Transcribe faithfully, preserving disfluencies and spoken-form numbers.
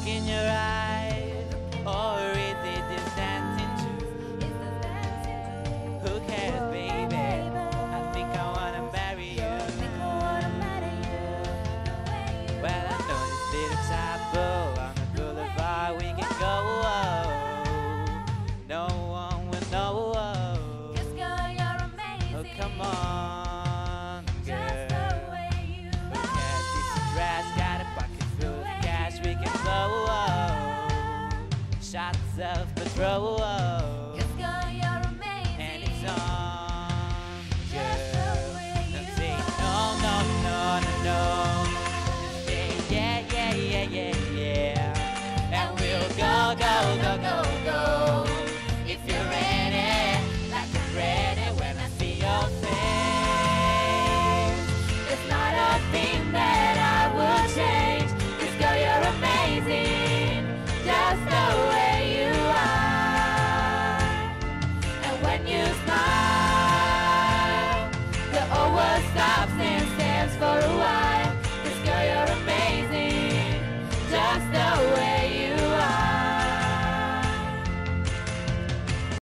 in your eyes, or is it this dancing too? Who cares, baby? I think I wanna marry you. Well, I know this little chapel on the boulevard we can go. No one will know. Cause girl, you're amazing. Oh, come on, girl. Just the way you Who are. cares? Decent dress, got a pocket full of cash we can blow. Shots of patrol.